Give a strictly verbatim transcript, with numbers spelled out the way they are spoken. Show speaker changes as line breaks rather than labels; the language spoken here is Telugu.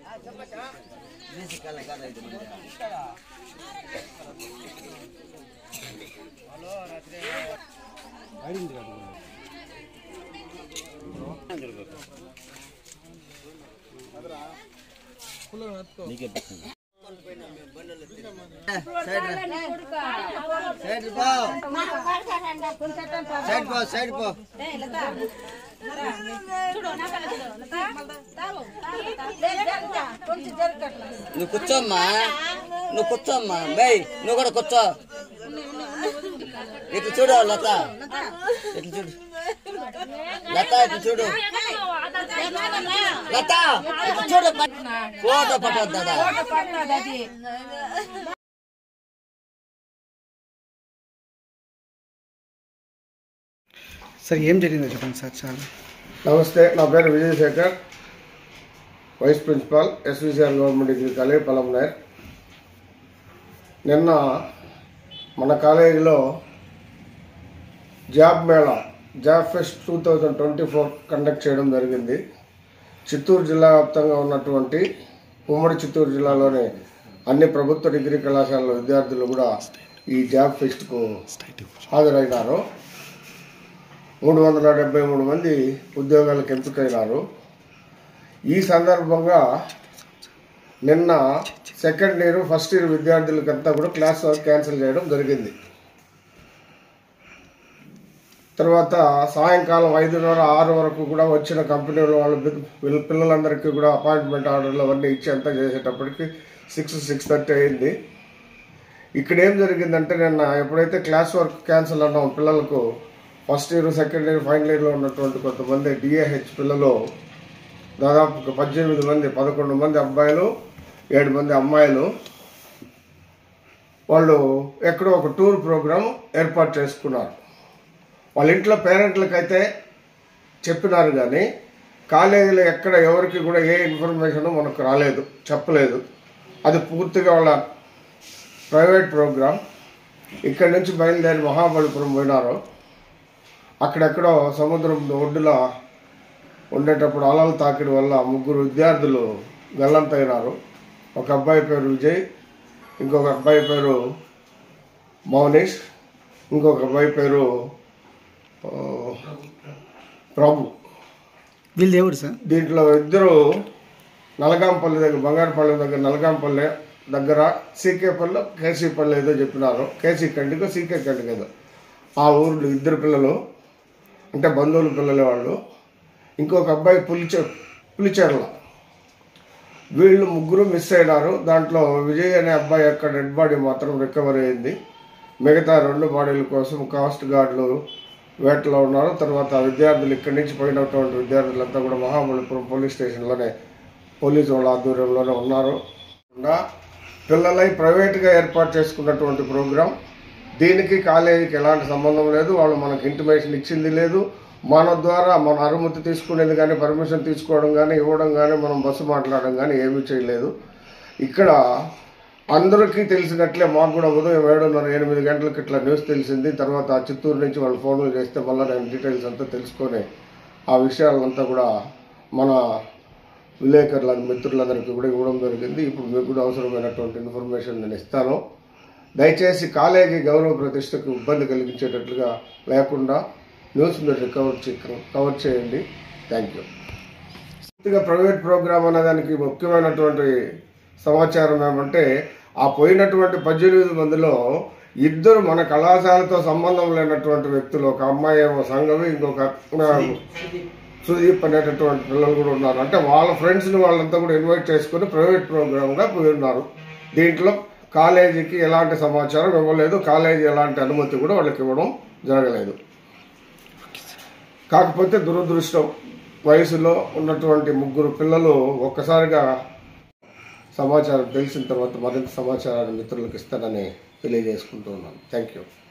నువ్వు కూర్చోమ్మా నువ్వు కూర్చోమ్మా బై నువ్వు కూడా కూర్చో ఇటు చూడు లత ఇటు చూడు లత ఇటు చూడు లత ఇటు చూడు ఫోటో పట్టొద్దా
సార్ ఏం జరిగిందో చెప్పండి సార్. చాలా
నమస్తే, నా పేరు Vijayasekhar, vice principal SVCR government degree college Palamaner. నిన్న మన కాలేజీలో job mela job fest two thousand twenty four conduct చేయడం జరిగింది. చిత్తూరు జిల్లా వ్యాప్తంగా ఉన్నటువంటి ఉమ్మడి చిత్తూరు జిల్లాలోని అన్ని ప్రభుత్వ డిగ్రీ కళాశాలల విద్యార్థులు కూడా ఈ జాబ్ ఫెస్ట్కు హాజరైనారు. మూడు వందల డెబ్బై మూడు మంది ఉద్యోగాలకు ఎంపికైనారు. ఈ సందర్భంగా నిన్న సెకండ్ ఇయర్ ఫస్ట్ ఇయర్ విద్యార్థులకంతా కూడా క్లాస్ వర్క్ క్యాన్సిల్ చేయడం జరిగింది. తర్వాత సాయంకాలం ఐదున్నర ఆరు వరకు కూడా వచ్చిన కంపెనీల వాళ్ళ పిల్లలందరికీ కూడా అపాయింట్మెంట్ ఆర్డర్లు అవన్నీ ఇచ్చి అంతా చేసేటప్పటికి సిక్స్ సిక్స్ థర్టీ అయింది. ఇక్కడ ఏం జరిగిందంటే నిన్న ఎప్పుడైతే క్లాస్ వర్క్ క్యాన్సిల్ అన్నాం పిల్లలకు, first year second year final ఇయర్లో ఉన్నటువంటి కొంతమంది డిఏహెచ్ పిల్లలు దాదాపు పద్దెనిమిది మంది పదకొండు మంది అబ్బాయిలు ఏడు మంది అమ్మాయిలు వాళ్ళు ఎక్కడో ఒక టూర్ ప్రోగ్రాం ఏర్పాటు చేసుకున్నారు. వాళ్ళ ఇంట్లో పేరెంట్లకైతే చెప్పినారు కానీ కాలేజీలో ఎక్కడ ఎవరికి కూడా ఏ ఇన్ఫర్మేషన్ మనకు రాలేదు, చెప్పలేదు. అది పూర్తిగా వాళ్ళ ప్రైవేట్ ప్రోగ్రాం. ఇక్కడి నుంచి బయలుదేరి మహాబలిపురం పోయినారు. అక్కడెక్కడో సముద్రం ఒడ్డులా ఉండేటప్పుడు అలలు తాకిడి వల్ల ముగ్గురు విద్యార్థులు గల్లంతైనారు. ఒక అబ్బాయి పేరు విజయ్, ఇంకొక అబ్బాయి పేరు మౌనిష్, ఇంకొక అబ్బాయి పేరు ప్రభు.
వీళ్ళు ఎవరు సార్?
దీంట్లో ఇద్దరు నలగాంపల్లి దగ్గర, బంగారుపల్లి దగ్గర నలగాంపల్లి దగ్గర సీకేపల్లి కేసీపల్లి ఏదో చెప్పినారు. కేసీ కండికో సీకే కండికి ఏదో ఆ ఊర్లో ఇద్దరు పిల్లలు, అంటే బంధువుల పిల్లలే వాళ్ళు. ఇంకొక అబ్బాయి పులిచె పులిచెర్ల. వీళ్ళు ముగ్గురు మిస్ అయినారు. దాంట్లో విజయ్ అనే అబ్బాయి యొక్క డెడ్ బాడీ మాత్రం రికవరీ అయింది. మిగతా రెండు బాడీల కోసం కాస్ట్ గార్డులు వేటలో ఉన్నారు. తర్వాత విద్యార్థులు ఇక్కడి నుంచి పోయినటువంటి విద్యార్థులంతా కూడా మహాబలిపురం పోలీస్ స్టేషన్లోనే పోలీసు వాళ్ళ ఆధ్వర్యంలోనే ఉన్నారు. పిల్లలై ప్రైవేట్గా ఏర్పాటు చేసుకున్నటువంటి ప్రోగ్రాం, దీనికి కాలేజీకి ఎలాంటి సంబంధం లేదు. వాళ్ళు మనకు ఇంటిమేషన్ ఇచ్చింది లేదు. మన ద్వారా మన అనుమతి తీసుకునేది కానీ పర్మిషన్ తీసుకోవడం కానీ ఇవ్వడం కానీ మనం బస్సు మాట్లాడడం కానీ ఏమీ చేయలేదు. ఇక్కడ అందరికీ తెలిసినట్లే మాకు కూడా ఉదయం ఏడున్నర ఎనిమిది గంటలకు ఇట్లా న్యూస్ తెలిసింది. తర్వాత చిత్తూరు నుంచి వాళ్ళు ఫోన్లు చేస్తే మళ్ళీ నేను డీటెయిల్స్ అంతా తెలుసుకొని ఆ విషయాలంతా కూడా మన విలేకరుల మిత్రులందరికీ కూడా ఇవ్వడం జరిగింది. ఇప్పుడు మీకు కూడా అవసరమైనటువంటి ఇన్ఫర్మేషన్ నేను ఇస్తాను. దయచేసి కాలేజీ గౌరవ ప్రతిష్టకు ఇబ్బంది కలిగించేటట్లుగా లేకుండా న్యూస్ మీరు రికవర్ కవర్ చేయండి. Thank you. పూర్తిగా ప్రైవేట్ ప్రోగ్రామ్ అనేదానికి ముఖ్యమైనటువంటి సమాచారం ఏమంటే, ఆ పోయినటువంటి పద్దెనిమిది మందిలో ఇద్దరు మన కళాశాలతో సంబంధం లేనటువంటి వ్యక్తులు, ఒక అమ్మాయి ఏమో సంగవి, ఇంకొక సుదీప్ అనేటటువంటి పిల్లలు కూడా ఉన్నారు. అంటే వాళ్ళ ఫ్రెండ్స్ని వాళ్ళంతా కూడా ఇన్వైట్ చేసుకుని ప్రైవేట్ ప్రోగ్రామ్గా పోయి ఉన్నారు. దీంట్లో కాలేజీకి ఎలాంటి సమాచారం ఇవ్వలేదు, కాలేజీ ఎలాంటి అనుమతి కూడా వాళ్ళకి ఇవ్వడం జరగలేదు. కాకపోతే దురదృష్టం, వయసులో ఉన్నటువంటి ముగ్గురు పిల్లలు ఒక్కసారిగా సమాచారం తెలిసిన తర్వాత మరింత సమాచారాన్ని మిత్రులకు ఇస్తానని తెలియజేసుకుంటూ ఉన్నాను. Thank you.